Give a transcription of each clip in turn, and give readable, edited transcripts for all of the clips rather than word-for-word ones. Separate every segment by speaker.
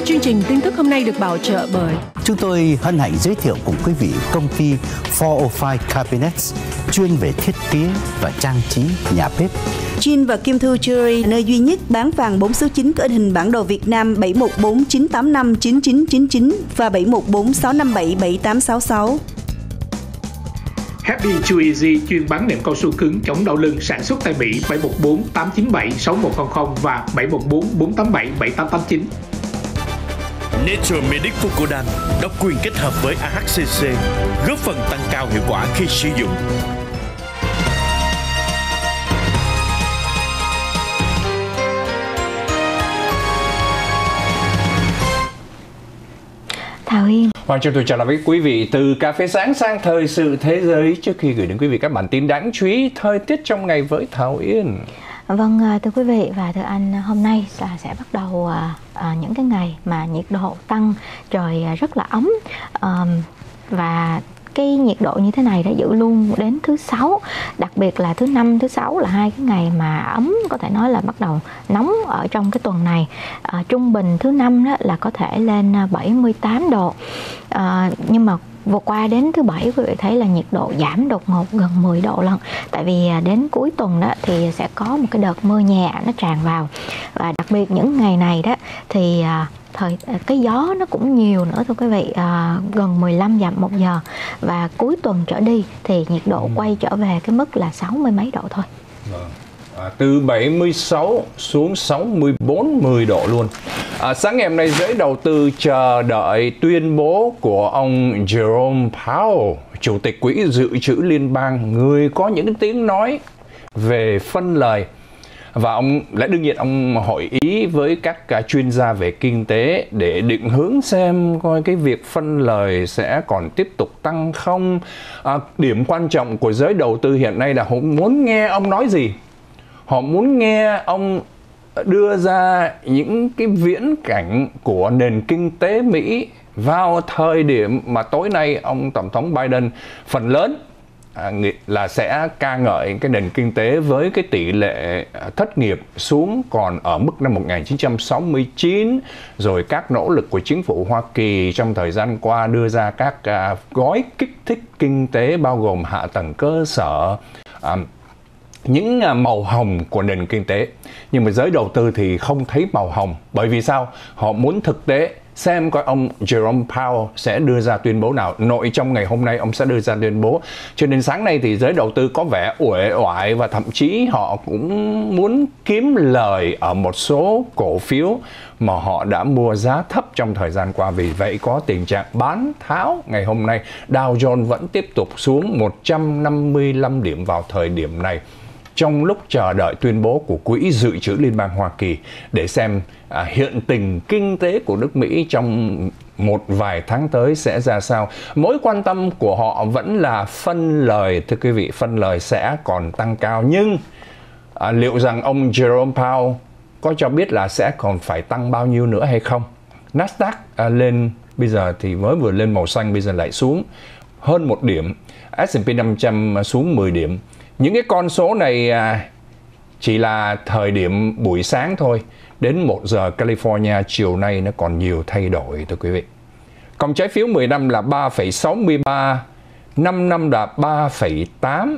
Speaker 1: Chương trình tin tức hôm nay được bảo trợ bởi
Speaker 2: chúng tôi hân hạnh giới thiệu cùng quý vị công ty 405 Cabinets, chuyên về thiết kế và trang trí nhà bếp.
Speaker 3: Jin và Kim Thu Jewelry, nơi duy nhất bán vàng 4 số 9 có in hình bản đồ Việt Nam 714 985 9999 và 714 657 7866.
Speaker 4: Happy Chew Easy chuyên bán nệm cao su cứng chống đau lưng, sản xuất tại Mỹ 714 897 6100 và 714 487 7889.
Speaker 5: Nature Medic Fucodan độc quyền kết hợp với AHCC, góp phần tăng cao hiệu quả khi sử dụng.
Speaker 6: Thảo Hiên.
Speaker 7: Hoàng cho tôi trở lại với quý vị từ Cà phê sáng sang thời sự thế giới trước khi gửi đến quý vị các bản tin đáng chú ý thời tiết trong ngày với Thảo Yên.
Speaker 6: Vâng, thưa quý vị và thưa anh, hôm nay sẽ bắt đầu những cái ngày mà nhiệt độ tăng, trời rất là ấm, và cái nhiệt độ như thế này đã giữ luôn đến thứ Sáu, đặc biệt là thứ Năm, thứ Sáu là hai cái ngày mà ấm, có thể nói là bắt đầu nóng ở trong cái tuần này. Trung bình thứ Năm đó là có thể lên 78 độ, nhưng mà vừa qua đến thứ Bảy quý vị thấy là nhiệt độ giảm đột ngột gần 10 độ lần. Tại vì đến cuối tuần đó thì sẽ có một cái đợt mưa nhẹ nó tràn vào, và đặc biệt những ngày này đó thì cái gió nó cũng nhiều nữa thưa quý vị, gần 15 dặm một giờ, và cuối tuần trở đi thì nhiệt độ quay trở về cái mức là 60 mấy độ thôi.
Speaker 7: Từ 76 xuống 64-10 độ luôn. Sáng ngày hôm nay, giới đầu tư chờ đợi tuyên bố của ông Jerome Powell, Chủ tịch Quỹ Dự trữ Liên bang, người có những tiếng nói về phân lời. Và ông lại đương nhiên ông hội ý với các chuyên gia về kinh tế để định hướng xem coi cái việc phân lời sẽ còn tiếp tục tăng không. Điểm quan trọng của giới đầu tư hiện nay là họ muốn nghe ông nói gì. Họ muốn nghe ông đưa ra những cái viễn cảnh của nền kinh tế Mỹ vào thời điểm mà tối nay ông Tổng thống Biden phần lớn là sẽ ca ngợi cái nền kinh tế với cái tỷ lệ thất nghiệp xuống còn ở mức năm 1969, rồi các nỗ lực của chính phủ Hoa Kỳ trong thời gian qua đưa ra các gói kích thích kinh tế bao gồm hạ tầng cơ sở, những màu hồng của nền kinh tế. Nhưng mà giới đầu tư thì không thấy màu hồng. Bởi vì sao? Họ muốn thực tế xem coi ông Jerome Powell sẽ đưa ra tuyên bố nào. Nội trong ngày hôm nay ông sẽ đưa ra tuyên bố. Cho nên sáng nay thì giới đầu tư có vẻ uể oải, và thậm chí họ cũng muốn kiếm lời ở một số cổ phiếu mà họ đã mua giá thấp trong thời gian qua. Vì vậy có tình trạng bán tháo. Ngày hôm nay Dow Jones vẫn tiếp tục xuống 155 điểm vào thời điểm này, trong lúc chờ đợi tuyên bố của Quỹ Dự trữ Liên bang Hoa Kỳ để xem hiện tình kinh tế của nước Mỹ trong một vài tháng tới sẽ ra sao. Mối quan tâm của họ vẫn là phân lời, thưa quý vị, phân lời sẽ còn tăng cao. Nhưng liệu rằng ông Jerome Powell có cho biết là sẽ còn phải tăng bao nhiêu nữa hay không? Nasdaq lên, bây giờ thì mới vừa lên màu xanh, bây giờ lại xuống hơn 1 điểm. S&P 500 xuống 10 điểm. Những cái con số này chỉ là thời điểm buổi sáng thôi. Đến 1 giờ California chiều nay nó còn nhiều thay đổi, thưa quý vị. Cộng trái phiếu 10 năm là 3,63, 5 năm là 3,8,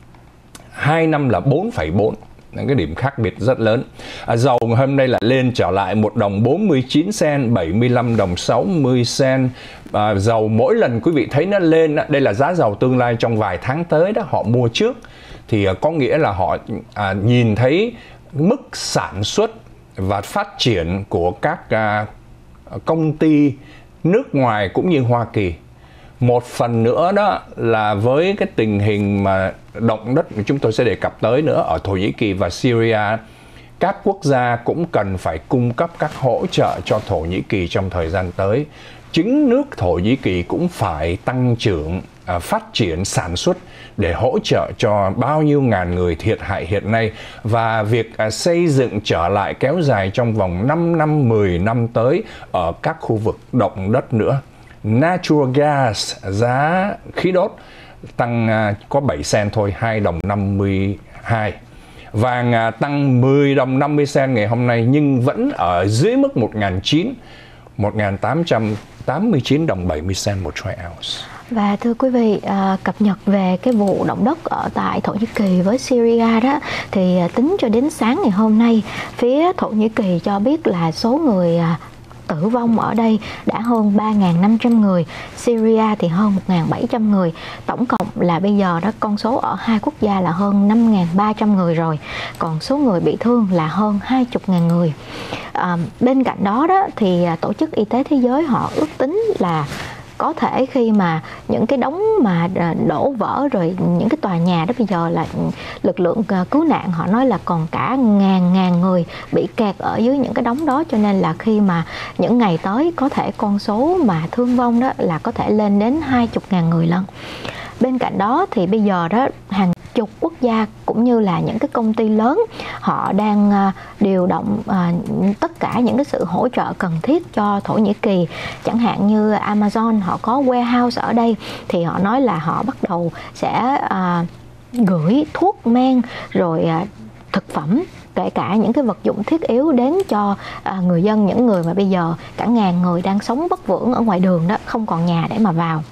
Speaker 7: 2 năm là 4,4. Cái điểm khác biệt rất lớn. Dầu hôm nay là lên trở lại 1 đồng 49 cent, 75 đồng 60 cent. Dầu mỗi lần quý vị thấy nó lên, đây là giá dầu tương lai trong vài tháng tới đó, họ mua trước. Thì có nghĩa là họ nhìn thấy mức sản xuất và phát triển của các công ty nước ngoài cũng như Hoa Kỳ. Một phần nữa đó là với cái tình hình mà động đất chúng tôi sẽ đề cập tới nữa ở Thổ Nhĩ Kỳ và Syria, các quốc gia cũng cần phải cung cấp các hỗ trợ cho Thổ Nhĩ Kỳ trong thời gian tới. Chính nước Thổ Nhĩ Kỳ cũng phải tăng trưởng, phát triển sản xuất để hỗ trợ cho bao nhiêu ngàn người thiệt hại hiện nay. Và việc xây dựng trở lại kéo dài trong vòng 5 năm, 10 năm tới ở các khu vực động đất nữa. Natural gas, giá khí đốt tăng có 7 cent thôi, 2 đồng 52. Vàng tăng 10 đồng 50 cent ngày hôm nay nhưng vẫn ở dưới mức 1.900. 1.889 đồng 70 cent một troy ounce.
Speaker 6: Và thưa quý vị, cập nhật về cái vụ động đất ở tại Thổ Nhĩ Kỳ với Syria đó, thì tính cho đến sáng ngày hôm nay, phía Thổ Nhĩ Kỳ cho biết là số người tử vong ở đây đã hơn 3.500 người, Syria thì hơn 1.700 người. Tổng cộng là bây giờ đó con số ở hai quốc gia là hơn 5.300 người rồi. Còn số người bị thương là hơn 20.000 người. Bên cạnh đó thì Tổ chức Y tế Thế giới họ ước tính là có thể khi mà những cái đống mà đổ vỡ rồi những cái tòa nhà đó, bây giờ là lực lượng cứu nạn họ nói là còn cả ngàn người bị kẹt ở dưới những cái đống đó, cho nên là khi mà những ngày tới có thể con số mà thương vong đó là có thể lên đến 20.000 người lận. Bên cạnh đó thì bây giờ đó hàng chục quốc gia cũng như là những cái công ty lớn họ đang điều động tất cả những cái sự hỗ trợ cần thiết cho Thổ Nhĩ Kỳ. Chẳng hạn như Amazon họ có warehouse ở đây, thì họ nói là họ bắt đầu sẽ gửi thuốc men rồi thực phẩm, kể cả những cái vật dụng thiết yếu đến cho người dân, những người mà bây giờ cả ngàn người đang sống vất vưởng ở ngoài đường đó, không còn nhà để mà vào.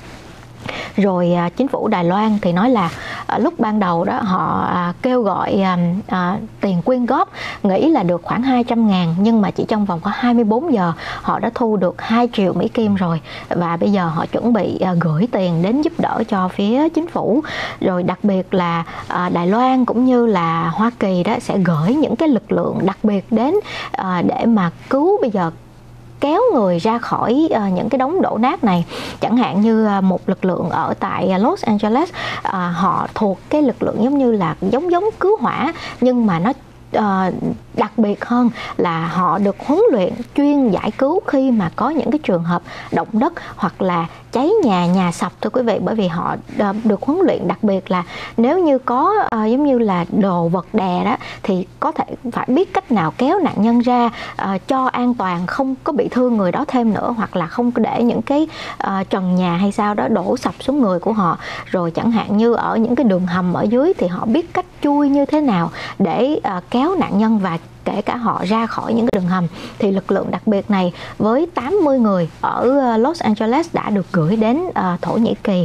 Speaker 6: Rồi chính phủ Đài Loan thì nói là lúc ban đầu đó họ kêu gọi tiền quyên góp, nghĩ là được khoảng 200.000, nhưng mà chỉ trong vòng có 24 giờ họ đã thu được 2 triệu Mỹ Kim rồi. Và bây giờ họ chuẩn bị gửi tiền đến giúp đỡ cho phía chính phủ. Rồi đặc biệt là Đài Loan cũng như là Hoa Kỳ đó sẽ gửi những cái lực lượng đặc biệt đến để mà cứu bây giờ kéo người ra khỏi những cái đống đổ nát này. Chẳng hạn như một lực lượng ở tại Los Angeles, họ thuộc cái lực lượng giống như là giống cứu hỏa, nhưng mà nó đặc biệt hơn là họ được huấn luyện chuyên giải cứu khi mà có những cái trường hợp động đất hoặc là cháy nhà sập, thưa quý vị. Bởi vì họ được huấn luyện đặc biệt là nếu như có giống như là đồ vật đè đó thì có thể phải biết cách nào kéo nạn nhân ra cho an toàn, không có bị thương người đó thêm nữa, hoặc là không có để những cái trần nhà hay sao đó đổ sập xuống người của họ. Rồi chẳng hạn như ở những cái đường hầm ở dưới thì họ biết cách chui như thế nào để kéo nạn nhân và kể cả họ ra khỏi những cái đường hầm. Thì lực lượng đặc biệt này với 80 người ở Los Angeles đã được gửi đến Thổ Nhĩ Kỳ.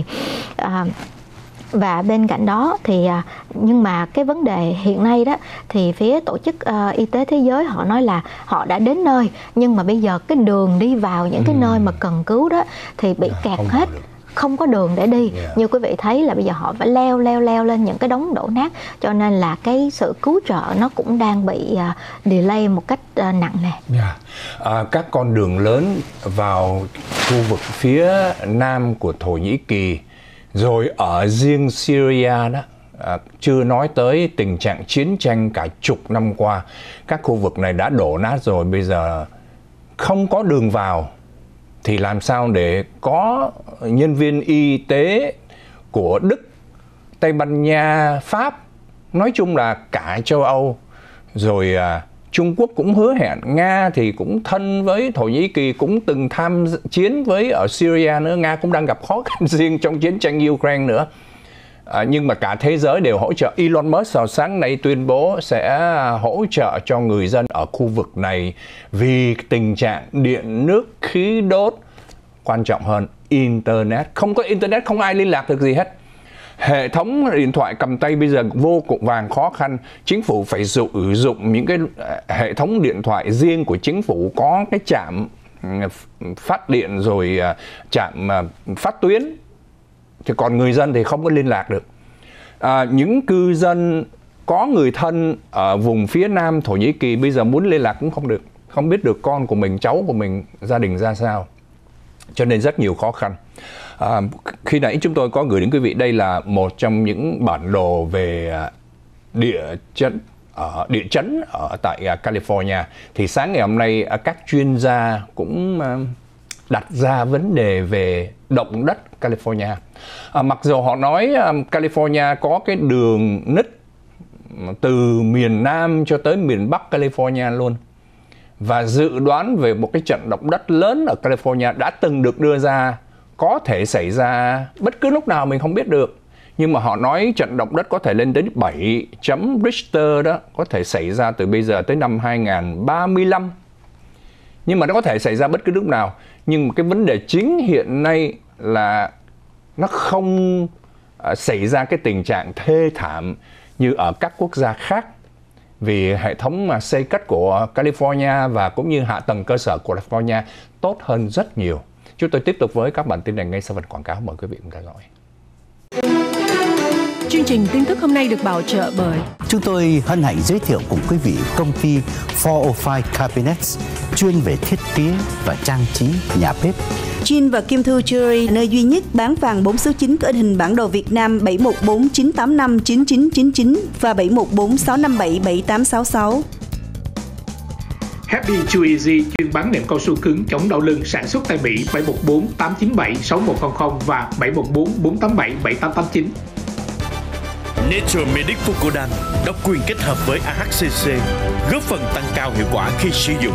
Speaker 6: Và bên cạnh đó thì nhưng mà cái vấn đề hiện nay đó thì phía Tổ chức Y tế Thế giới họ nói là họ đã đến nơi, nhưng mà bây giờ cái đường đi vào những cái nơi mà cần cứu đó thì bị kẹt hết, không có đường để đi. Như quý vị thấy là bây giờ họ phải leo lên những cái đống đổ nát, cho nên là cái sự cứu trợ nó cũng đang bị delay một cách nặng nề.
Speaker 7: Các con đường lớn vào khu vực phía nam của Thổ Nhĩ Kỳ, rồi ở riêng Syria đó, chưa nói tới tình trạng chiến tranh cả chục năm qua, các khu vực này đã đổ nát rồi, bây giờ không có đường vào thì làm sao để có nhân viên y tế của Đức, Tây Ban Nha, Pháp, nói chung là cả châu Âu, rồi Trung Quốc cũng hứa hẹn, Nga thì cũng thân với Thổ Nhĩ Kỳ, cũng từng tham chiến với ở Syria nữa, Nga cũng đang gặp khó khăn riêng trong chiến tranh Ukraine nữa. Nhưng mà cả thế giới đều hỗ trợ. Elon Musk vào sáng nay tuyên bố sẽ hỗ trợ cho người dân ở khu vực này vì tình trạng điện, nước, khí đốt, quan trọng hơn Internet. Không có Internet không ai liên lạc được gì hết. Hệ thống điện thoại cầm tay bây giờ vô cùng vàng khó khăn. Chính phủ phải sử dụng những cái hệ thống điện thoại riêng của chính phủ, có cái trạm phát điện rồi trạm phát tuyến. Thì còn người dân thì không có liên lạc được. Những cư dân có người thân ở vùng phía nam Thổ Nhĩ Kỳ bây giờ muốn liên lạc cũng không được. Không biết được con của mình, cháu của mình, gia đình ra sao. Cho nên rất nhiều khó khăn. Khi nãy chúng tôi có gửi đến quý vị, đây là một trong những bản đồ về địa chấn ở tại California. Thì sáng ngày hôm nay các chuyên gia cũng đặt ra vấn đề về động đất California. Mặc dù họ nói California có cái đường nứt từ miền Nam cho tới miền Bắc California luôn. Và dự đoán về một cái trận động đất lớn ở California đã từng được đưa ra, có thể xảy ra bất cứ lúc nào mình không biết được. Nhưng mà họ nói trận động đất có thể lên đến 7 chấm Richter đó, có thể xảy ra từ bây giờ tới năm 2035. Nhưng mà nó có thể xảy ra bất cứ lúc nào. Nhưng cái vấn đề chính hiện nay là nó không xảy ra cái tình trạng thê thảm như ở các quốc gia khác, vì hệ thống mà xây cất của California và cũng như hạ tầng cơ sở của California tốt hơn rất nhiều. Chúng tôi tiếp tục với các bản tin này ngay sau phần quảng cáo. Mời quý vị cùng theo dõi.
Speaker 1: Chương trình tin tức hôm nay được bảo trợ bởi
Speaker 2: Chúng tôi hân hạnh giới thiệu cùng quý vị công ty 405 Cabinets, chuyên về thiết kế và trang trí nhà bếp.
Speaker 3: Jin và Kim Thu Jewelry, nơi duy nhất bán vàng 4 số 9 có in hình bản đồ Việt Nam 714 985 9999 và 714 657 7866.
Speaker 4: Happy Chew Easy chuyên bán nệm cao su cứng chống đau lưng, sản xuất tại Mỹ 714 897 6100 và 714 487 7889.
Speaker 5: Nature Medic Fukodan độc quyền kết hợp với AHCC, góp phần tăng cao hiệu quả khi sử dụng.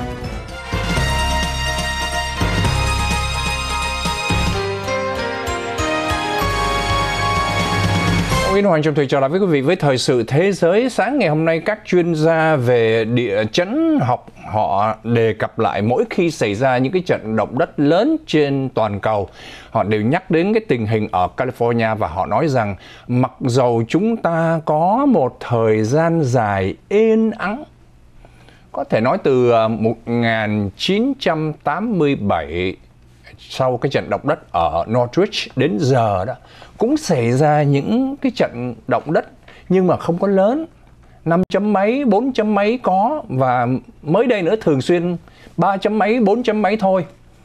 Speaker 7: Nguyễn Hoàng Trọng Thủy trở lại với quý vị với thời sự thế giới. Sáng ngày hôm nay, các chuyên gia về địa chấn học họ đề cập lại mỗi khi xảy ra những cái trận động đất lớn trên toàn cầu, họ đều nhắc đến cái tình hình ở California và họ nói rằng mặc dầu chúng ta có một thời gian dài yên ắng, có thể nói từ 1987 sau cái trận động đất ở Northridge đến giờ đó, cũng xảy ra những cái trận động đất nhưng mà không có lớn, 5 chấm mấy, 4 chấm mấy có, và mới đây nữa thường xuyên 3 chấm mấy, 4 chấm mấy thôi.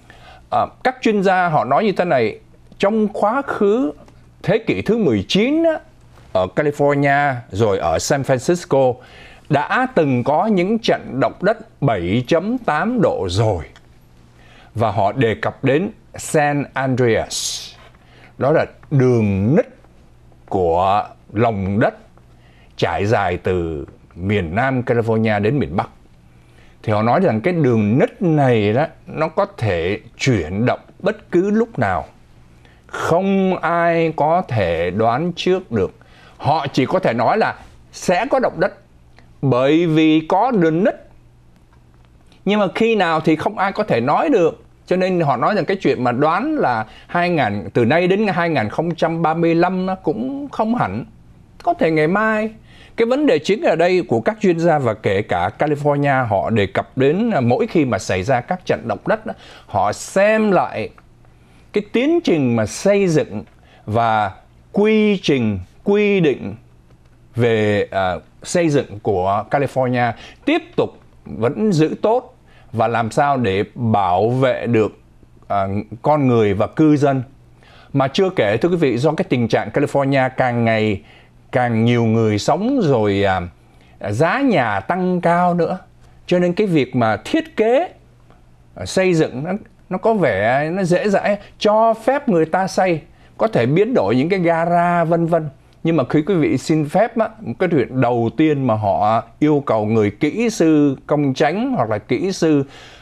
Speaker 7: Các chuyên gia họ nói như thế này, trong quá khứ thế kỷ thứ 19 á, ở California rồi ở San Francisco đã từng có những trận động đất 7.8 độ rồi. Và họ đề cập đến San Andreas, đó là đường nứt của lòng đất trải dài từ miền Nam California đến miền Bắc. Thì họ nói rằng cái đường nứt này đó, nó có thể chuyển động bất cứ lúc nào. Không ai có thể đoán trước được. Họ chỉ có thể nói là sẽ có động đất bởi vì có đường nứt. Nhưng mà khi nào thì không ai có thể nói được. Cho nên họ nói rằng cái chuyện mà đoán là từ nay đến 2035 nó cũng không hẳn. Có thể ngày mai. Cái vấn đề chính ở đây của các chuyên gia và kể cả California họ đề cập đến mỗi khi mà xảy ra các trận động đất, họ xem lại cái tiến trình mà xây dựng và quy trình, quy định về xây dựng của California tiếp tục vẫn giữ tốt và làm sao để bảo vệ được con người và cư dân. Mà chưa kể, thưa quý vị, do cái tình trạng California càng ngày càng nhiều người sống rồi, giá nhà tăng cao nữa, cho nên cái việc mà thiết kế xây dựng nó có vẻ nó dễ dãi, cho phép người ta xây, có thể biến đổi những cái gara vân vân. Nhưng mà khi quý vị xin phép á, cái chuyện đầu tiên mà họ yêu cầu người kỹ sư công chánh hoặc là kỹ sư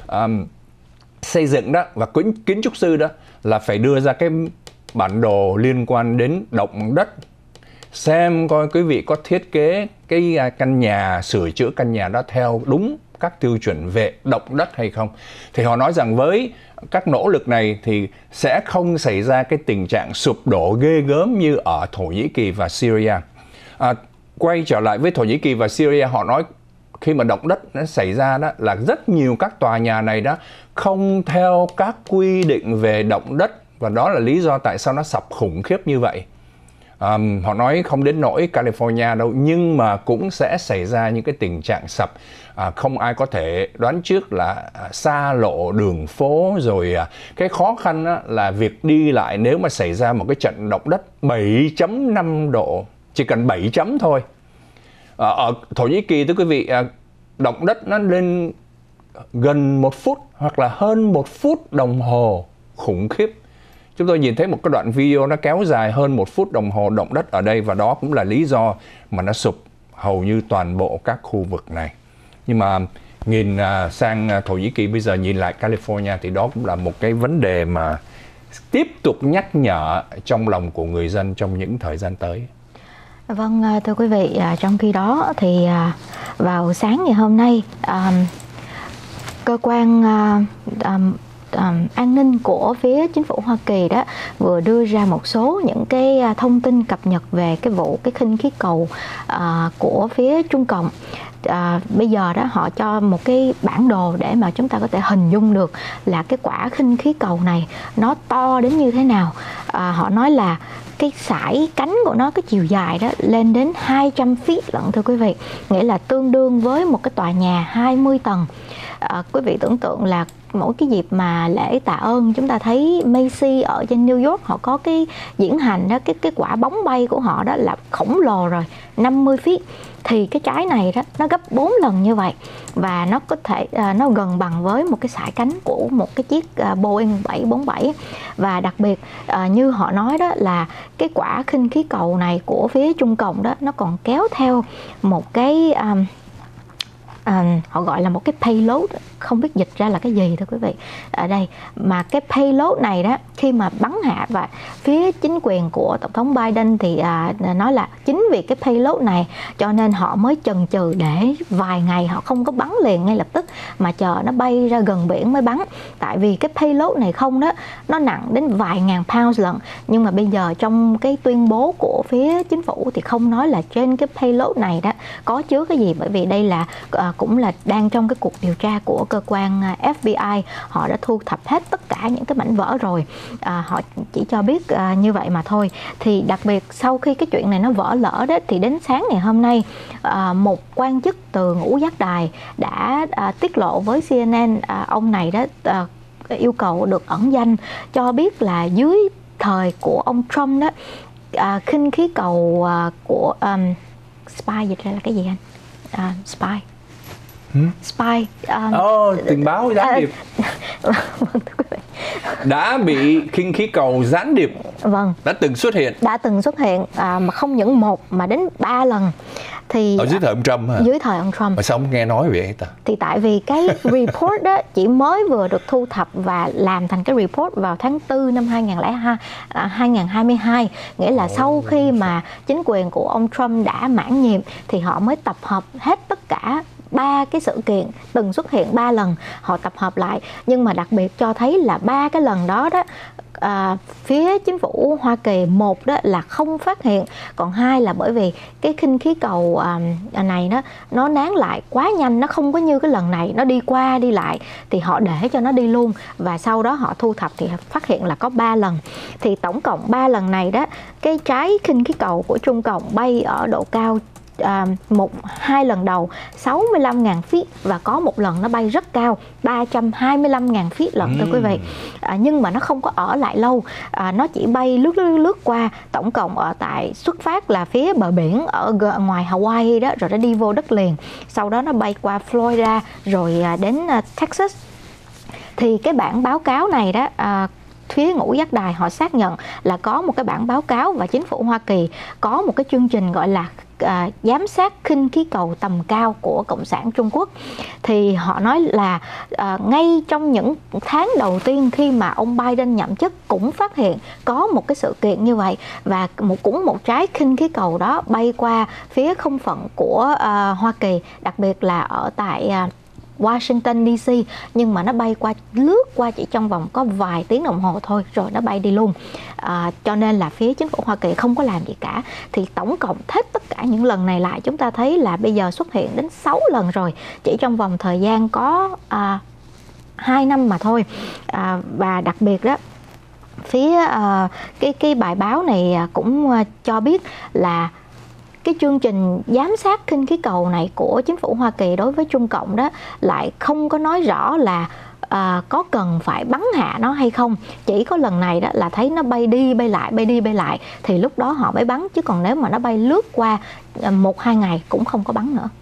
Speaker 7: xây dựng đó và kiến trúc sư đó là phải đưa ra cái bản đồ liên quan đến động đất, xem coi quý vị có thiết kế cái căn nhà, sửa chữa căn nhà đó theo đúng các tiêu chuẩn về động đất hay không. Thì họ nói rằng với các nỗ lực này thì sẽ không xảy ra cái tình trạng sụp đổ ghê gớm như ở Thổ Nhĩ Kỳ và Syria. Quay trở lại với Thổ Nhĩ Kỳ và Syria, họ nói khi mà động đất nó xảy ra đó là rất nhiều các tòa nhà này đó không theo các quy định về động đất, và đó là lý do tại sao nó sập khủng khiếp như vậy. Họ nói không đến nỗi California đâu, nhưng mà cũng sẽ xảy ra những cái tình trạng sập. Không ai có thể đoán trước là xa lộ đường phố, rồi cái khó khăn là việc đi lại nếu mà xảy ra một cái trận động đất 7.5 độ, chỉ cần 7 chấm thôi. Ở Thổ Nhĩ Kỳ, thưa quý vị, động đất nó lên gần 1 phút hoặc là hơn 1 phút đồng hồ, khủng khiếp. Chúng tôi nhìn thấy một cái đoạn video nó kéo dài hơn 1 phút đồng hồ động đất ở đây, và đó cũng là lý do mà nó sụp hầu như toàn bộ các khu vực này. Nhưng mà nhìn sang Thổ Nhĩ Kỳ, bây giờ nhìn lại California thì đó cũng là một cái vấn đề mà tiếp tục nhắc nhở trong lòng của người dân trong những thời gian tới.
Speaker 6: Vâng, thưa quý vị, trong khi đó thì vào sáng ngày hôm nay, cơ quan an ninh của phía chính phủ Hoa Kỳ đó vừa đưa ra một số những cái thông tin cập nhật về cái vụ cái khinh khí cầu của phía Trung Cộng. Bây giờ đó họ cho một cái bản đồ để mà chúng ta có thể hình dung được là cái quả khinh khí cầu này nó to đến như thế nào. Họ nói là cái sải cánh của nó, cái chiều dài đó lên đến 200 feet lận thưa quý vị, nghĩa là tương đương với một cái tòa nhà 20 tầng. Quý vị tưởng tượng là mỗi cái dịp mà lễ tạ ơn chúng ta thấy Macy ở trên New York họ có cái diễn hành đó, cái quả bóng bay của họ đó là khổng lồ rồi, 50 feet. Thì cái trái này đó nó gấp 4 lần như vậy, và nó có thể nó gần bằng với một cái sải cánh của một cái chiếc Boeing 747. Và đặc biệt như họ nói đó là cái quả khinh khí cầu này của phía Trung Cộng đó nó còn kéo theo một cái họ gọi là một cái payload, không biết dịch ra là cái gì thưa quý vị ở đây, mà cái payload này đó khi mà bắn hạ, và phía chính quyền của Tổng thống Biden thì nói là chính vì cái payload này cho nên họ mới chần chừ để vài ngày họ không có bắn liền ngay lập tức mà chờ nó bay ra gần biển mới bắn, tại vì cái payload này không đó nó nặng đến vài ngàn pounds lận. Nhưng mà bây giờ trong cái tuyên bố của phía chính phủ thì không nói là trên cái payload này đó có chứa cái gì, bởi vì đây là cũng là đang trong cái cuộc điều tra của cơ quan FBI. Họ đã thu thập hết tất cả những cái mảnh vỡ rồi, họ chỉ cho biết như vậy mà thôi. Thì đặc biệt sau khi cái chuyện này nó vỡ lỡ đó, thì đến sáng ngày hôm nay một quan chức từ ngũ giác đài đã tiết lộ với CNN, ông này đó yêu cầu được ẩn danh, cho biết là dưới thời của ông Trump đó, khinh khí cầu của spy dịch ra là cái gì anh? Spy. Spy.
Speaker 7: Tình báo gián điệp. Đã bị khinh khí cầu gián điệp.
Speaker 6: Vâng.
Speaker 7: Đã từng xuất hiện.
Speaker 6: Đã từng xuất hiện mà không những một mà đến 3 lần. Thì
Speaker 7: ở dưới thời ông Trump hả?
Speaker 6: Dưới thời ông Trump.
Speaker 7: Mà sao không nghe nói vậy ta?
Speaker 6: Thì tại vì cái report đó chỉ mới vừa được thu thập và làm thành cái report vào tháng 4 năm 2022, nghĩa là sau khi mà chính quyền của ông Trump đã mãn nhiệm thì họ mới tập hợp hết tất cả 3 cái sự kiện từng xuất hiện 3 lần, họ tập hợp lại. Nhưng mà đặc biệt cho thấy là 3 cái lần đó đó, phía chính phủ Hoa Kỳ, một đó là không phát hiện, còn hai là bởi vì cái khinh khí cầu này nó nán lại quá nhanh, nó không có như cái lần này nó đi qua đi lại, thì họ để cho nó đi luôn, và sau đó họ thu thập thì phát hiện là có 3 lần. Thì tổng cộng 3 lần này đó, cái trái khinh khí cầu của Trung Cộng bay ở độ cao hai lần đầu 65.000 feet, và có một lần nó bay rất cao 325.000 feet lận thưa quý vị. Nhưng mà nó không có ở lại lâu, nó chỉ bay lướt qua. Tổng cộng ở tại xuất phát là phía bờ biển ở ngoài Hawaii đó, rồi nó đi vô đất liền, sau đó nó bay qua Florida rồi đến Texas. Thì cái bản báo cáo này đó, phía ngũ giác đài họ xác nhận là có một cái bản báo cáo, và chính phủ Hoa Kỳ có một cái chương trình gọi là giám sát khinh khí cầu tầm cao của Cộng sản Trung Quốc. Thì họ nói là ngay trong những tháng đầu tiên khi mà ông Biden nhậm chức cũng phát hiện có một cái sự kiện như vậy, và cũng một trái khinh khí cầu đó bay qua phía không phận của Hoa Kỳ, đặc biệt là ở tại Washington DC, nhưng mà nó bay qua, lướt qua chỉ trong vòng có vài tiếng đồng hồ thôi rồi nó bay đi luôn. Cho nên là phía chính phủ Hoa Kỳ không có làm gì cả. Thì tổng cộng hết tất cả những lần này lại, chúng ta thấy là bây giờ xuất hiện đến 6 lần rồi, chỉ trong vòng thời gian có 2 năm mà thôi. Và đặc biệt đó, phía cái bài báo này cũng cho biết là cái chương trình giám sát khinh khí cầu này của chính phủ Hoa Kỳ đối với Trung Cộng đó lại không có nói rõ là có cần phải bắn hạ nó hay không. Chỉ có lần này đó là thấy nó bay đi bay lại, bay đi bay lại, thì lúc đó họ mới bắn, chứ còn nếu mà nó bay lướt qua 1-2 ngày cũng không có bắn nữa.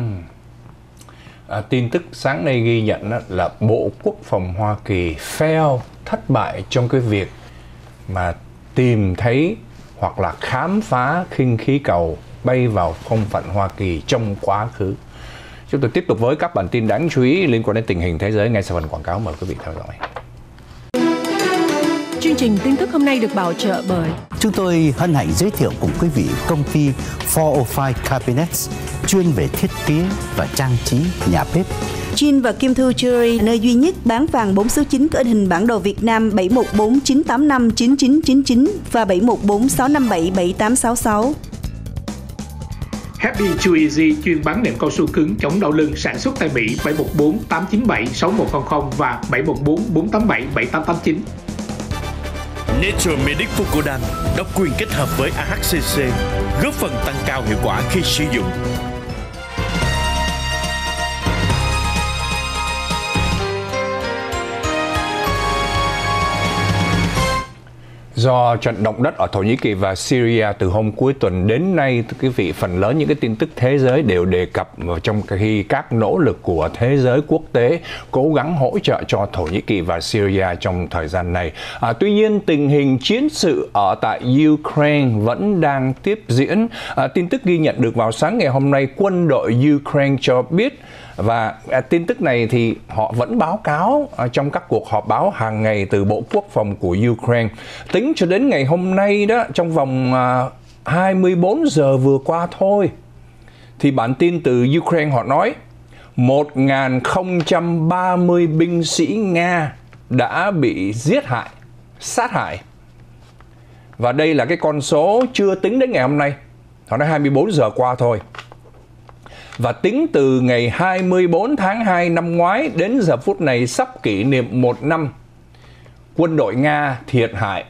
Speaker 7: Tin tức sáng nay ghi nhận là Bộ Quốc phòng Hoa Kỳ thất bại trong cái việc mà tìm thấy hoặc là khám phá khinh khí cầu bay vào không phận Hoa Kỳ trong quá khứ. Chúng tôi tiếp tục với các bản tin đáng chú ý liên quan đến tình hình thế giới ngay sau phần quảng cáo, mời quý vị theo dõi.
Speaker 1: Chương trình tin tức hôm nay được bảo trợ bởi
Speaker 2: Chúng tôi hân hạnh giới thiệu cùng quý vị công ty 405 Cabinets, chuyên về thiết kế và trang trí nhà bếp.
Speaker 3: Chin và Kim Thu Jewelry, nơi duy nhất bán vàng 4 số 9 có in hình bản đồ Việt Nam 714 985 9999 và 714 657 7866.
Speaker 4: Happy Chew Easy chuyên bán nệm cao su cứng chống đau lưng, sản xuất tại Mỹ 714 897 6100 và 714 487 7889.
Speaker 5: Nature Medic Fukodan độc quyền kết hợp với AHCC, góp phần tăng cao hiệu quả khi sử dụng.
Speaker 7: Do trận động đất ở Thổ Nhĩ Kỳ và Syria từ hôm cuối tuần đến nay, thưa quý vị, phần lớn những cái tin tức thế giới đều đề cập trong khi các nỗ lực của thế giới quốc tế cố gắng hỗ trợ cho Thổ Nhĩ Kỳ và Syria trong thời gian này. Tuy nhiên, tình hình chiến sự ở tại Ukraine vẫn đang tiếp diễn. Tin tức ghi nhận được vào sáng ngày hôm nay, quân đội Ukraine cho biết, và tin tức này thì họ vẫn báo cáo trong các cuộc họp báo hàng ngày từ Bộ Quốc phòng của Ukraine. Tính cho đến ngày hôm nay đó, trong vòng 24 giờ vừa qua thôi, thì bản tin từ Ukraine họ nói 1030 binh sĩ Nga đã bị giết hại, sát hại. Và đây là cái con số chưa tính đến ngày hôm nay. Họ nói 24 giờ qua thôi. Và tính từ ngày 24 tháng 2 năm ngoái đến giờ phút này sắp kỷ niệm 1 năm, quân đội Nga thiệt hại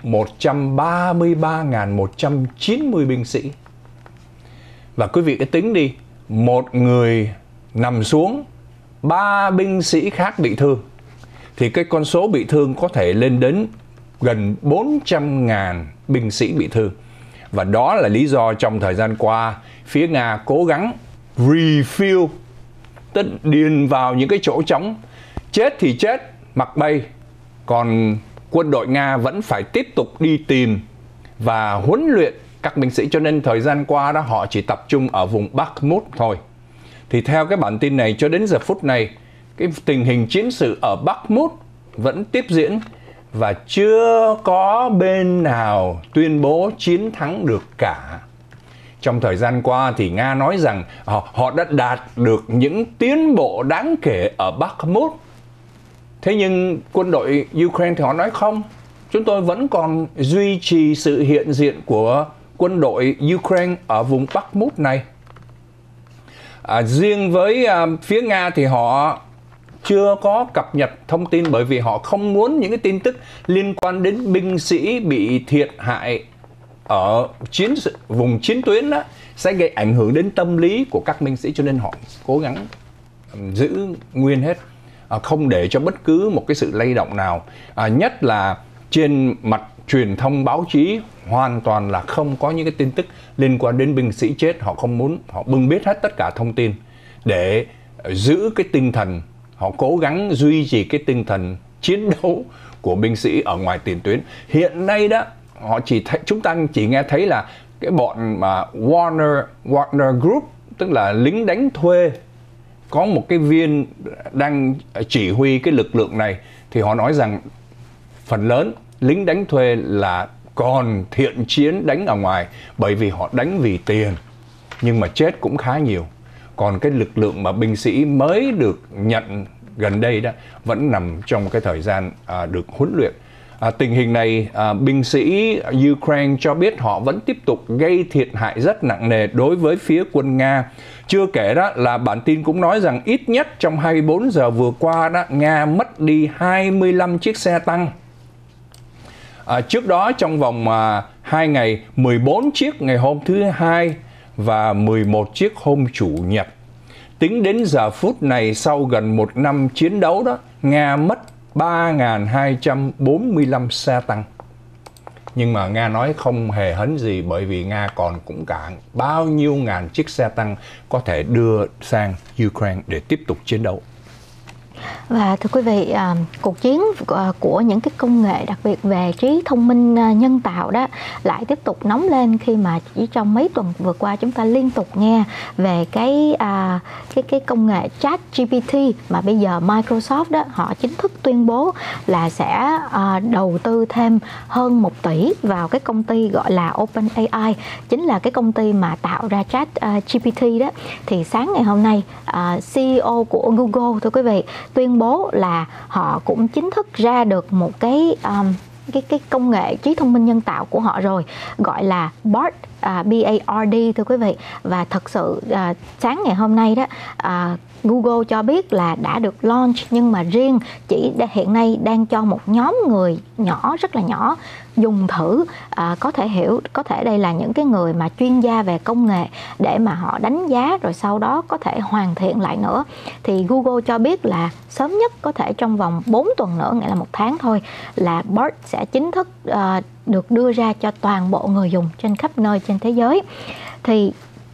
Speaker 7: 133.190 binh sĩ. Và quý vị cứ tính đi, một người nằm xuống, 3 binh sĩ khác bị thương, thì cái con số bị thương có thể lên đến gần 400.000 binh sĩ bị thương. Và đó là lý do trong thời gian qua, phía Nga cố gắng refill, tức điền vào những cái chỗ trống. Chết thì chết, mặc bay. Còn quân đội Nga vẫn phải tiếp tục đi tìm và huấn luyện các binh sĩ. Cho nên thời gian qua đó họ chỉ tập trung ở vùng Bakhmut thôi. Thì theo cái bản tin này, cho đến giờ phút này, cái tình hình chiến sự ở Bakhmut vẫn tiếp diễn và chưa có bên nào tuyên bố chiến thắng được cả. Trong thời gian qua thì Nga nói rằng họ đã đạt được những tiến bộ đáng kể ở Bakhmut. Thế nhưng quân đội Ukraine thì họ nói không, chúng tôi vẫn còn duy trì sự hiện diện của quân đội Ukraine ở vùng Bakhmut này. Riêng với phía Nga thì họ chưa có cập nhật thông tin, bởi vì họ không muốn những cái tin tức liên quan đến binh sĩ bị thiệt hại ở vùng chiến tuyến đó sẽ gây ảnh hưởng đến tâm lý của các binh sĩ, cho nên họ cố gắng giữ nguyên hết, không để cho bất cứ một cái sự lay động nào. Nhất là trên mặt truyền thông báo chí hoàn toàn là không có những cái tin tức liên quan đến binh sĩ chết. Họ không muốn, họ bưng bít hết tất cả thông tin để giữ cái tinh thần, họ cố gắng duy trì cái tinh thần chiến đấu của binh sĩ ở ngoài tiền tuyến. Hiện nay đó, chúng ta chỉ nghe thấy là cái bọn mà Wagner Group, tức là lính đánh thuê, có một cái viên đang chỉ huy cái lực lượng này, thì họ nói rằng phần lớn lính đánh thuê là còn thiện chiến đánh ở ngoài, bởi vì họ đánh vì tiền, nhưng mà chết cũng khá nhiều. Còn cái lực lượng mà binh sĩ mới được nhận gần đây đó vẫn nằm trong cái thời gian được huấn luyện. Tình hình này, binh sĩ Ukraine cho biết họ vẫn tiếp tục gây thiệt hại rất nặng nề đối với phía quân Nga. Chưa kể đó là bản tin cũng nói rằng ít nhất trong 24 giờ vừa qua đó, Nga mất đi 25 chiếc xe tăng. Trước đó trong vòng 2 ngày, 14 chiếc ngày hôm thứ Hai và 11 chiếc hôm Chủ nhật. Tính đến giờ phút này, sau gần 1 năm chiến đấu đó, Nga mất 3.245 xe tăng. Nhưng mà Nga nói không hề hấn gì, bởi vì Nga còn cũng cả bao nhiêu ngàn chiếc xe tăng có thể đưa sang Ukraine để tiếp tục chiến đấu.
Speaker 6: Và thưa quý vị, cuộc chiến của những cái công nghệ đặc biệt về trí thông minh nhân tạo đó lại tiếp tục nóng lên khi mà chỉ trong mấy tuần vừa qua chúng ta liên tục nghe về cái công nghệ ChatGPT mà bây giờ Microsoft đó họ chính thức tuyên bố là sẽ đầu tư thêm hơn 1 tỷ vào cái công ty gọi là OpenAI, chính là cái công ty mà tạo ra ChatGPT đó. Thì sáng ngày hôm nay CEO của Google, thưa quý vị, tuyên bố là họ cũng chính thức ra được một cái công nghệ trí thông minh nhân tạo của họ rồi, gọi là BARD, BARD, thưa quý vị. Và thật sự sáng ngày hôm nay đó, Google cho biết là đã được launch, nhưng mà riêng chỉ hiện nay đang cho một nhóm người nhỏ, rất là nhỏ dùng thử. Có thể đây là những cái người mà chuyên gia về công nghệ để mà họ đánh giá rồi sau đó có thể hoàn thiện lại nữa. Thì Google cho biết là sớm nhất có thể trong vòng 4 tuần nữa, nghĩa là 1 tháng thôi, là BARD sẽ chính thức được đưa ra cho toàn bộ người dùng trên khắp nơi trên thế giới. Thì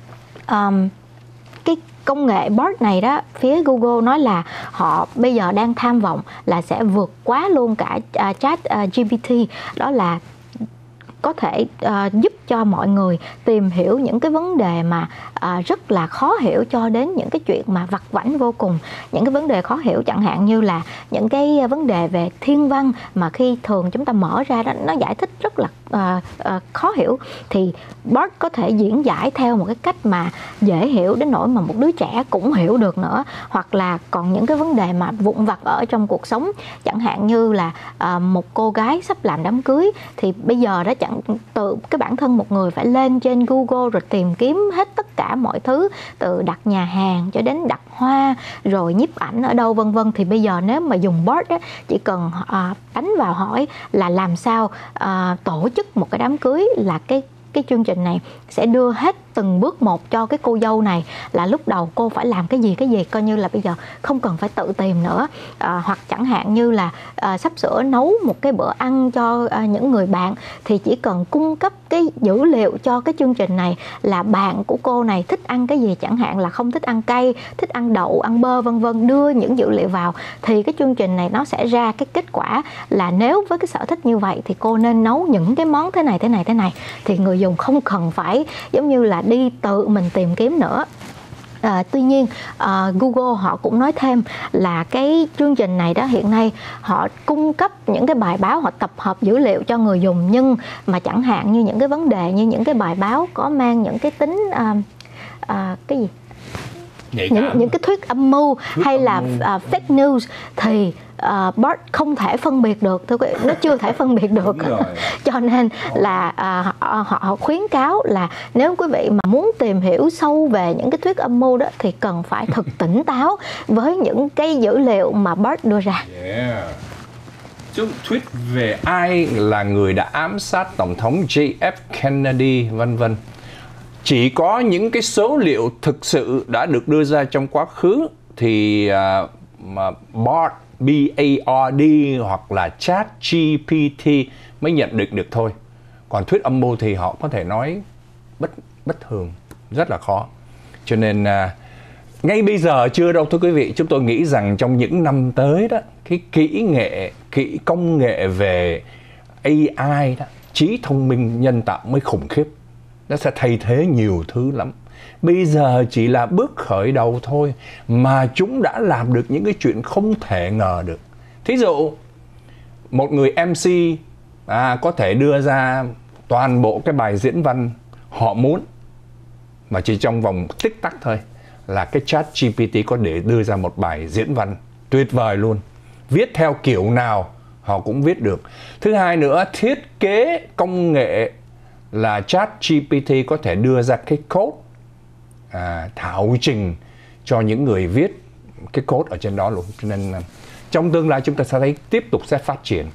Speaker 6: cái công nghệ BARD này đó, phía Google nói là họ bây giờ đang tham vọng là sẽ vượt quá luôn cả ChatGPT, đó là có thể giúp cho mọi người tìm hiểu những cái vấn đề mà rất là khó hiểu, cho đến những cái chuyện mà vặt vãnh vô cùng. Những cái vấn đề khó hiểu chẳng hạn như là những cái vấn đề về thiên văn mà khi thường chúng ta mở ra đó, nó giải thích rất là khó hiểu, thì BARD có thể diễn giải theo một cái cách mà dễ hiểu đến nỗi mà một đứa trẻ cũng hiểu được nữa. Hoặc là còn những cái vấn đề mà vụn vặt ở trong cuộc sống, chẳng hạn như là một cô gái sắp làm đám cưới, thì bây giờ đó tự cái bản thân một người phải lên trên Google rồi tìm kiếm hết tất cả mọi thứ, từ đặt nhà hàng cho đến đặt hoa rồi nhiếp ảnh ở đâu vân vân. Thì bây giờ nếu mà dùng BARD đó, chỉ cần đánh vào hỏi là làm sao tổ chức một cái đám cưới, là cái chương trình này sẽ đưa hết từng bước một cho cái cô dâu này, là lúc đầu cô phải làm cái gì, coi như là bây giờ không cần phải tự tìm nữa. Hoặc chẳng hạn như là sắp sửa nấu một cái bữa ăn cho những người bạn, thì chỉ cần cung cấp cái dữ liệu cho cái chương trình này là bạn của cô này thích ăn cái gì, chẳng hạn là không thích ăn cay, thích ăn đậu, ăn bơ vân vân, đưa những dữ liệu vào, thì cái chương trình này nó sẽ ra cái kết quả là nếu với cái sở thích như vậy thì cô nên nấu những cái món thế này. Thì người dùng không cần phải giống như là đi tự mình tìm kiếm nữa. Tuy nhiên Google họ cũng nói thêm là cái chương trình này đó, hiện nay họ cung cấp những cái bài báo, họ tập hợp dữ liệu cho người dùng, nhưng mà chẳng hạn như những cái vấn đề như những cái bài báo có mang những cái tính cái gì, những cái thuyết âm mưu hay là fake news thì BARD không thể phân biệt được, thưa quý vị, nó chưa thể phân biệt được. Cho nên là họ khuyến cáo là nếu quý vị mà muốn tìm hiểu sâu về những cái thuyết âm mưu đó thì cần phải thật tỉnh táo với những cái dữ liệu mà BARD đưa ra.
Speaker 7: Chứ thuyết về ai là người đã ám sát Tổng thống JF Kennedy vân vân, chỉ có những cái số liệu thực sự đã được đưa ra trong quá khứ thì BARD hoặc là ChatGPT mới nhận định được thôi. Còn thuyết âm mưu thì họ có thể nói bất thường, rất là khó. Cho nên ngay bây giờ chưa đâu thưa quý vị. Chúng tôi nghĩ rằng trong những năm tới đó, cái kỹ công nghệ về AI đó, trí thông minh nhân tạo mới khủng khiếp. Nó sẽ thay thế nhiều thứ lắm. Bây giờ chỉ là bước khởi đầu thôi mà chúng đã làm được những cái chuyện không thể ngờ được. Thí dụ, một người MC có thể đưa ra toàn bộ cái bài diễn văn họ muốn, mà chỉ trong vòng tích tắc thôi là cái ChatGPT có để đưa ra một bài diễn văn tuyệt vời luôn. Viết theo kiểu nào họ cũng viết được. Thứ hai nữa, thiết kế công nghệ là ChatGPT có thể đưa ra cái code thảo trình cho những người viết cái code ở trên đó luôn. Cho nên trong tương lai chúng ta sẽ thấy tiếp tục sẽ phát triển.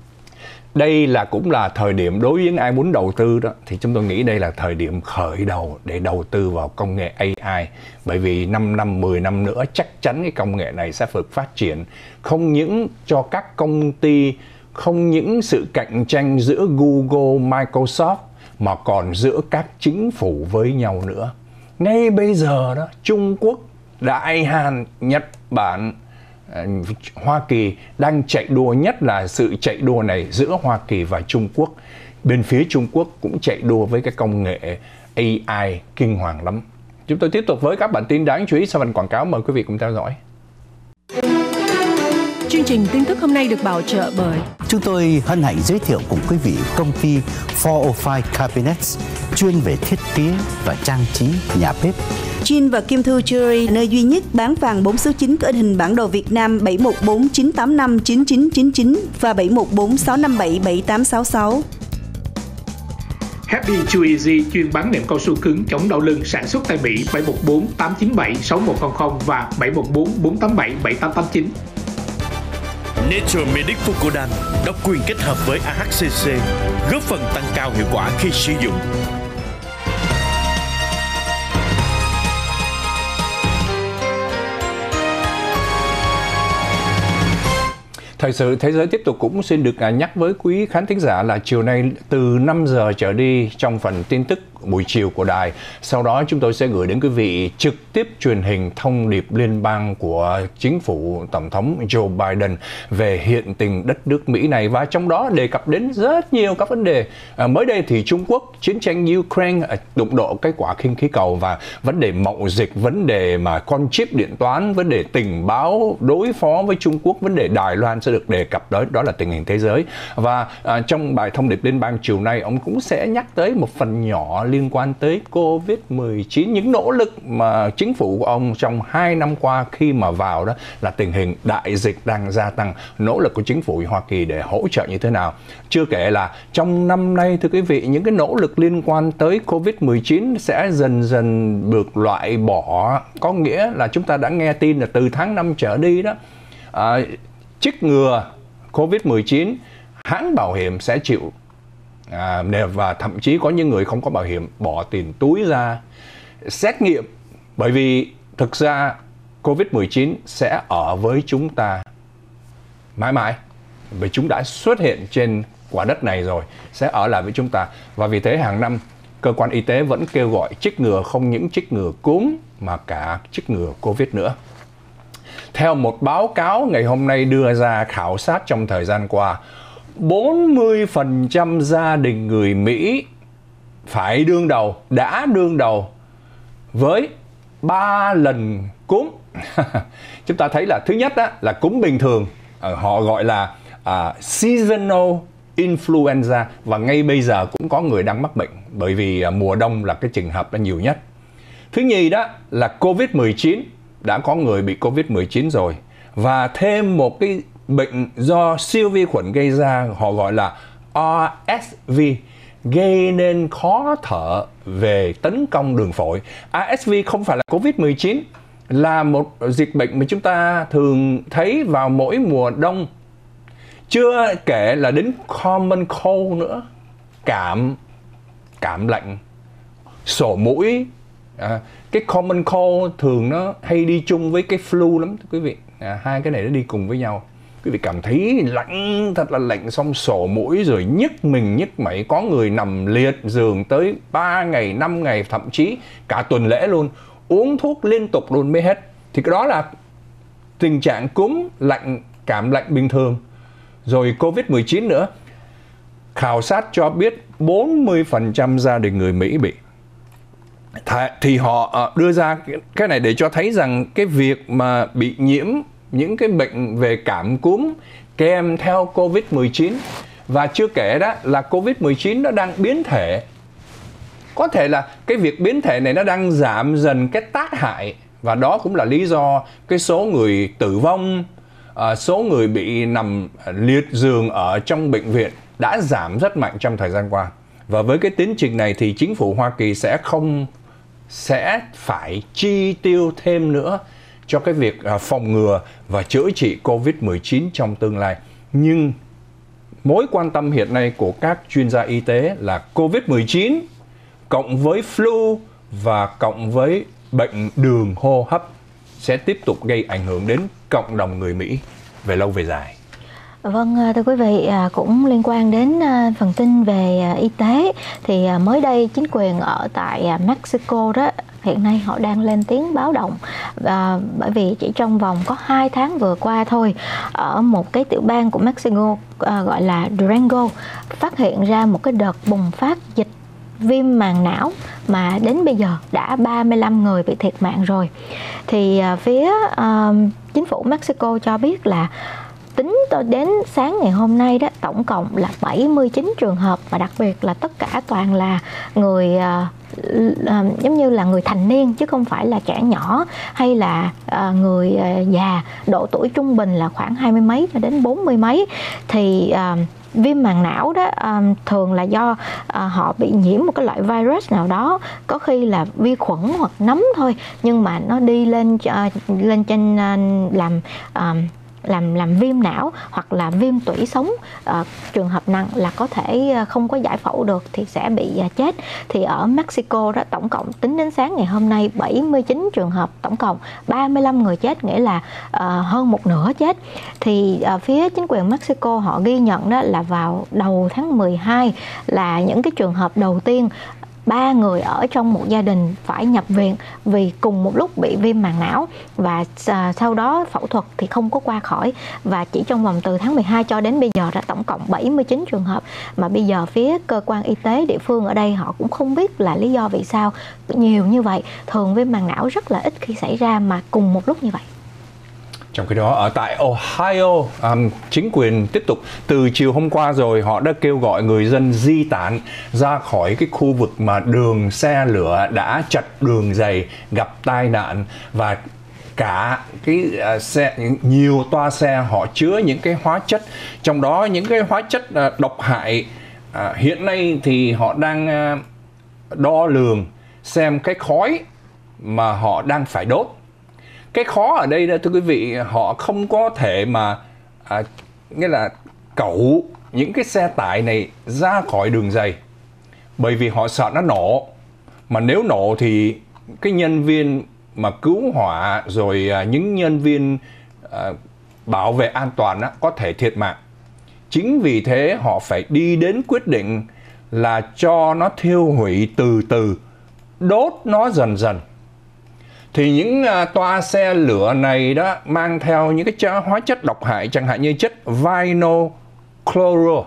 Speaker 7: Đây cũng là thời điểm đối với những ai muốn đầu tư đó, thì chúng tôi nghĩ đây là thời điểm khởi đầu để đầu tư vào công nghệ AI. Bởi vì 5 năm, 10 năm nữa chắc chắn cái công nghệ này sẽ phát triển. Không những cho các công ty, không những sự cạnh tranh giữa Google, Microsoft, mà còn giữa các chính phủ với nhau nữa. Ngay bây giờ đó, Trung Quốc, Đại Hàn, Nhật Bản, Hoa Kỳ đang chạy đua, nhất là sự chạy đua này giữa Hoa Kỳ và Trung Quốc. Bên phía Trung Quốc cũng chạy đua với cái công nghệ AI kinh hoàng lắm. Chúng tôi tiếp tục với các bản tin đáng chú ý sau phần quảng cáo, mời quý vị cùng theo dõi.
Speaker 1: Chương trình tin tức hôm nay được bảo trợ bởi
Speaker 2: Chúng tôi hân hạnh giới thiệu cùng quý vị công ty 405 Cabinets, chuyên về thiết kế và trang trí nhà bếp.
Speaker 3: Jin và Kim Thu Jewelry, nơi duy nhất bán vàng 4 số 9 có in hình bản đồ Việt Nam 714 985 9999 và 714 657 7866.
Speaker 4: Happy Chew Easy chuyên bán nệm cao su cứng chống đau lưng, sản xuất tại Mỹ 714 897 6100 và 714 487 7889.
Speaker 5: Nature Medic Fukodan độc quyền kết hợp với AHCC, góp phần tăng cao hiệu quả khi sử dụng.
Speaker 7: Thời sự thế giới tiếp tục cũng xin được nhắc với quý khán thính giả là chiều nay từ 5 giờ trở đi trong phần tin tức buổi chiều của đài. Sau đó chúng tôi sẽ gửi đến quý vị trực tiếp truyền hình thông điệp liên bang của chính phủ Tổng thống Joe Biden về hiện tình đất nước Mỹ này, và trong đó đề cập đến rất nhiều các vấn đề. Mới đây thì Trung Quốc, chiến tranh Ukraine, đụng độ cái quả khinh khí cầu và vấn đề mậu dịch, vấn đề mà con chip điện toán, vấn đề tình báo đối phó với Trung Quốc, vấn đề Đài Loan sẽ được đề cập tới, đó là tình hình thế giới. Và trong bài thông điệp liên bang chiều nay, ông cũng sẽ nhắc tới một phần nhỏ liên quan tới Covid-19, những nỗ lực mà chính phủ của ông trong 2 năm qua khi mà vào đó là tình hình đại dịch đang gia tăng, nỗ lực của chính phủ Hoa Kỳ để hỗ trợ như thế nào. Chưa kể là trong năm nay, thưa quý vị, những cái nỗ lực liên quan tới Covid-19 sẽ dần dần được loại bỏ. Có nghĩa là chúng ta đã nghe tin là từ tháng 5 trở đi đó, chích ngừa Covid-19, hãng bảo hiểm sẽ chịu, và thậm chí có những người không có bảo hiểm bỏ tiền túi ra xét nghiệm, bởi vì thực ra Covid-19 sẽ ở với chúng ta mãi mãi, vì chúng đã xuất hiện trên quả đất này rồi, sẽ ở lại với chúng ta. Và vì thế hàng năm cơ quan y tế vẫn kêu gọi chích ngừa, không những chích ngừa cúm mà cả chích ngừa Covid nữa. Theo một báo cáo ngày hôm nay đưa ra khảo sát trong thời gian qua, 40% gia đình người Mỹ phải đã đương đầu với 3 lần cúm. Chúng ta thấy là thứ nhất đó, là cúm bình thường, họ gọi là seasonal influenza, và ngay bây giờ cũng có người đang mắc bệnh, bởi vì mùa đông là cái trường hợp nhiều nhất. Thứ nhì đó là Covid-19, đã có người bị Covid-19 rồi, và thêm một cái bệnh do siêu vi khuẩn gây ra, họ gọi là RSV, gây nên khó thở về tấn công đường phổi. RSV không phải là Covid-19, là một dịch bệnh mà chúng ta thường thấy vào mỗi mùa đông. Chưa kể là đến common cold nữa, cảm lạnh, sổ mũi. Cái common cold thường nó hay đi chung với cái flu lắm, thưa quý vị. Hai cái này nó đi cùng với nhau. Quý vị cảm thấy lạnh, thật là lạnh, xong sổ mũi rồi nhức mình nhức mẩy, có người nằm liệt giường tới 3 ngày, 5 ngày, thậm chí cả tuần lễ luôn, uống thuốc liên tục luôn mới hết. Thì cái đó là tình trạng cúm lạnh, cảm lạnh bình thường. Rồi Covid-19 nữa, khảo sát cho biết 40% gia đình người Mỹ bị. Thì họ đưa ra cái này để cho thấy rằng cái việc mà bị nhiễm những cái bệnh về cảm cúm kèm theo Covid-19, và chưa kể đó là Covid-19 nó đang biến thể. Có thể là cái việc biến thể này nó đang giảm dần cái tác hại, và đó cũng là lý do cái số người tử vong, số người bị nằm liệt giường ở trong bệnh viện đã giảm rất mạnh trong thời gian qua. Và với cái tiến trình này thì chính phủ Hoa Kỳ sẽ phải chi tiêu thêm nữa cho cái việc phòng ngừa và chữa trị Covid-19 trong tương lai. Nhưng mối quan tâm hiện nay của các chuyên gia y tế là Covid-19 cộng với flu và cộng với bệnh đường hô hấp sẽ tiếp tục gây ảnh hưởng đến cộng đồng người Mỹ về lâu về dài.
Speaker 6: Vâng, thưa quý vị, cũng liên quan đến phần tin về y tế thì mới đây chính quyền ở tại Mexico đó hiện nay họ đang lên tiếng báo động, bởi vì chỉ trong vòng có 2 tháng vừa qua thôi, ở một cái tiểu bang của Mexico gọi là Durango phát hiện ra một cái đợt bùng phát dịch viêm màng não mà đến bây giờ đã 35 người bị thiệt mạng rồi. Thì phía chính phủ Mexico cho biết là tính đến sáng ngày hôm nay đó, tổng cộng là 79 trường hợp, và đặc biệt là tất cả toàn là người giống như là người thành niên chứ không phải là trẻ nhỏ hay là người già, độ tuổi trung bình là khoảng 20 mấy cho đến 40 mấy. Thì viêm màng não đó thường là do họ bị nhiễm một cái loại virus nào đó, có khi là vi khuẩn hoặc nấm thôi, nhưng mà nó đi lên trên làm viêm não hoặc là viêm tủy sống. Trường hợp nặng là có thể không có giải phẫu được thì sẽ bị chết. Thì ở Mexico đó, tổng cộng tính đến sáng ngày hôm nay 79 trường hợp, tổng cộng 35 người chết, nghĩa là hơn một nửa chết. Thì phía chính quyền Mexico họ ghi nhận đó là vào đầu tháng 12 là những cái trường hợp đầu tiên 3 người ở trong một gia đình phải nhập viện vì cùng một lúc bị viêm màng não, và sau đó phẫu thuật thì không có qua khỏi. Và chỉ trong vòng từ tháng 12 cho đến bây giờ đã tổng cộng 79 trường hợp, mà bây giờ phía cơ quan y tế địa phương ở đây họ cũng không biết là lý do vì sao nhiều như vậy. Thường viêm màng não rất là ít khi xảy ra mà cùng một lúc như vậy.
Speaker 7: Trong khi đó ở tại Ohio, chính quyền tiếp tục từ chiều hôm qua rồi họ đã kêu gọi người dân di tản ra khỏi cái khu vực mà đường xe lửa đã chật đường dày, gặp tai nạn, và cả cái nhiều toa xe họ chứa những cái hóa chất, trong đó những cái hóa chất độc hại. Hiện nay thì họ đang đo lường xem cái khói mà họ đang phải đốt. Cái khó ở đây đó thưa quý vị, họ không có thể mà nghĩa là cẩu những cái xe tải này ra khỏi đường dày, bởi vì họ sợ nó nổ. Mà nếu nổ thì cái nhân viên mà cứu hỏa rồi những nhân viên bảo vệ an toàn có thể thiệt mạng. Chính vì thế họ phải đi đến quyết định là cho nó thiêu hủy từ từ, đốt nó dần dần. Thì những toa xe lửa này đó mang theo những cái hóa chất độc hại, chẳng hạn như chất vinyl chloro.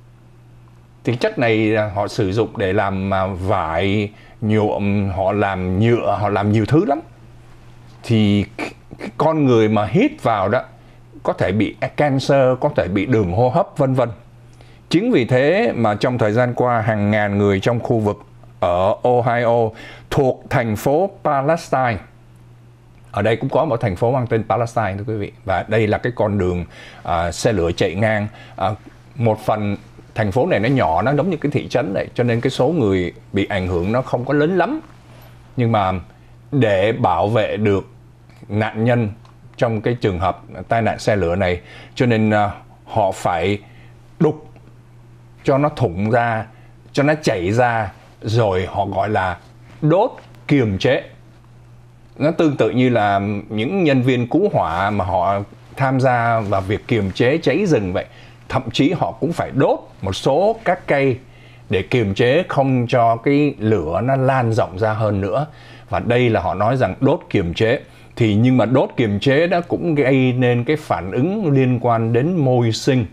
Speaker 7: Thì chất này họ sử dụng để làm vải, nhuộm, họ làm nhựa, họ làm nhiều thứ lắm. Thì con người mà hít vào đó có thể bị cancer, có thể bị đường hô hấp vân vân. Chính vì thế mà trong thời gian qua hàng ngàn người trong khu vực ở Ohio thuộc thành phố Palestine. Ở đây cũng có một thành phố mang tên Palestine thưa quý vị. Và đây là cái con đường xe lửa chạy ngang. Một phần thành phố này nó nhỏ, nó giống như cái thị trấn này, cho nên cái số người bị ảnh hưởng nó không có lớn lắm. Nhưng mà để bảo vệ được nạn nhân trong cái trường hợp tai nạn xe lửa này, cho nên họ phải đục cho nó thủng ra, cho nó chảy ra, rồi họ gọi là đốt kiềm chế. Nó tương tự như là những nhân viên cứu hỏa mà họ tham gia vào việc kiềm chế cháy rừng vậy. Thậm chí họ cũng phải đốt một số các cây để kiềm chế không cho cái lửa nó lan rộng ra hơn nữa. Và đây là họ nói rằng đốt kiềm chế. Thì nhưng mà đốt kiềm chế đó cũng gây nên cái phản ứng liên quan đến môi sinh.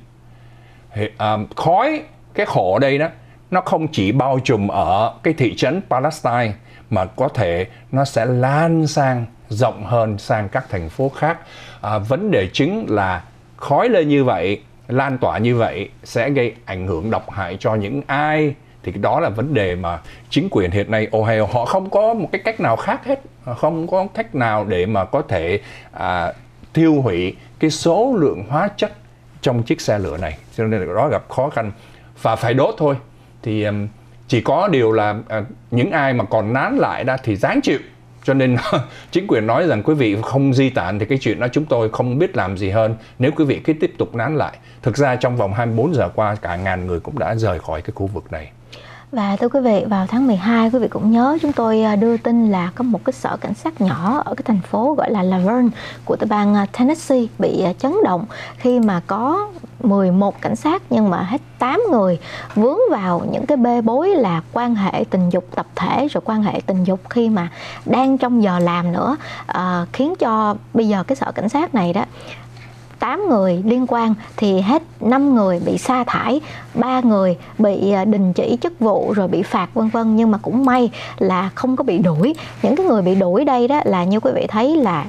Speaker 7: Khói, cái khổ ở đây đó, nó không chỉ bao trùm ở cái thị trấn Palestine, mà có thể nó sẽ lan sang rộng hơn sang các thành phố khác. Vấn đề chính là khói lên như vậy, lan tỏa như vậy sẽ gây ảnh hưởng độc hại cho những ai. Thì đó là vấn đề mà chính quyền hiện nay Ohio họ không có một cái cách nào khác hết, không có cách nào để mà có thể tiêu hủy cái số lượng hóa chất trong chiếc xe lửa này, cho nên đó gặp khó khăn và phải đốt thôi. Thì chỉ có điều là những ai mà còn nán lại đó thì ráng chịu. Cho nên chính quyền nói rằng quý vị không di tản thì cái chuyện đó chúng tôi không biết làm gì hơn nếu quý vị cứ tiếp tục nán lại. Thực ra trong vòng 24 giờ qua cả ngàn người cũng đã rời khỏi cái khu vực này.
Speaker 6: Và thưa quý vị, vào tháng 12 quý vị cũng nhớ chúng tôi đưa tin là có một cái sở cảnh sát nhỏ ở cái thành phố gọi là Laverne của tiểu bang Tennessee bị chấn động khi mà có 11 cảnh sát nhưng mà hết 8 người vướng vào những cái bê bối là quan hệ tình dục tập thể, rồi quan hệ tình dục khi mà đang trong giờ làm nữa, khiến cho bây giờ cái sở cảnh sát này đó 8 người liên quan thì hết 5 người bị sa thải, 3 người bị đình chỉ chức vụ rồi bị phạt vân vân, nhưng mà cũng may là không có bị đuổi. Những cái người bị đuổi đây đó là như quý vị thấy là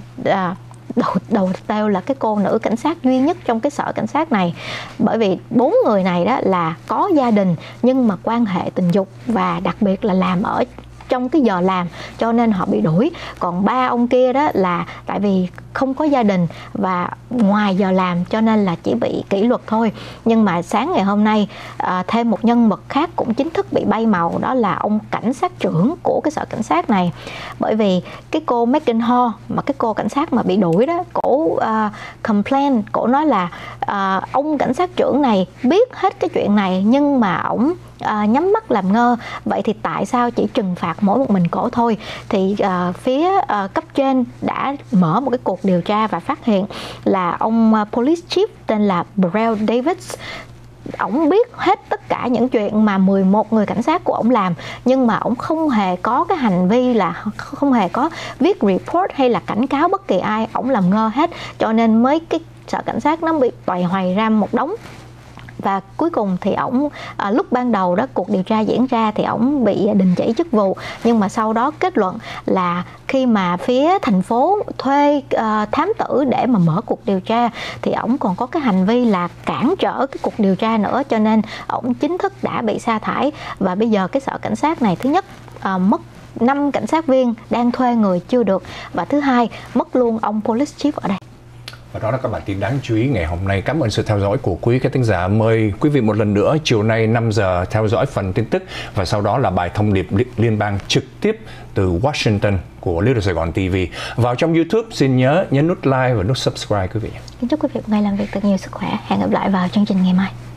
Speaker 6: đầu tiên là cái cô nữ cảnh sát duy nhất trong cái sở cảnh sát này, bởi vì 4 người này đó là có gia đình nhưng mà quan hệ tình dục và đặc biệt là làm ở trong cái giờ làm cho nên họ bị đuổi. Còn 3 ông kia đó là tại vì không có gia đình và ngoài giờ làm cho nên là chỉ bị kỷ luật thôi. Nhưng mà sáng ngày hôm nay thêm một nhân vật khác cũng chính thức bị bay màu, đó là ông cảnh sát trưởng của cái sở cảnh sát này. Bởi vì cái cô Megan Hall, mà cái cô cảnh sát mà bị đuổi đó, cổ complain, cổ nói là ông cảnh sát trưởng này biết hết cái chuyện này nhưng mà ổng nhắm mắt làm ngơ. Vậy thì tại sao chỉ trừng phạt mỗi một mình cổ thôi? Thì phía cấp trên đã mở một cái cuộc điều tra và phát hiện là ông police chief tên là Burrell Davis, ổng biết hết tất cả những chuyện mà 11 người cảnh sát của ổng làm, nhưng mà ổng không hề có cái hành vi là không hề có viết report hay là cảnh cáo bất kỳ ai, ổng làm ngơ hết, cho nên mới cái sở cảnh sát nó bị toài hoài ra một đống. Và cuối cùng thì ổng lúc ban đầu đó cuộc điều tra diễn ra thì ổng bị đình chỉ chức vụ, nhưng mà sau đó kết luận là khi mà phía thành phố thuê thám tử để mà mở cuộc điều tra thì ổng còn có cái hành vi là cản trở cái cuộc điều tra nữa, cho nên ổng chính thức đã bị sa thải. Và bây giờ cái sở cảnh sát này thứ nhất mất 5 cảnh sát viên đang thuê người chưa được, và thứ hai mất luôn ông police chief ở đây.
Speaker 7: Và đó là các bản tin đáng chú ý ngày hôm nay. Cảm ơn sự theo dõi của quý khán thính giả. Mời quý vị một lần nữa chiều nay 5 giờ theo dõi phần tin tức và sau đó là bài thông điệp liên bang trực tiếp từ Washington của Little Sài Gòn TV. Vào trong YouTube xin nhớ nhấn nút like và nút subscribe quý vị.
Speaker 6: Kính chúc quý vị một ngày làm việc thật nhiều sức khỏe. Hẹn gặp lại vào chương trình ngày mai.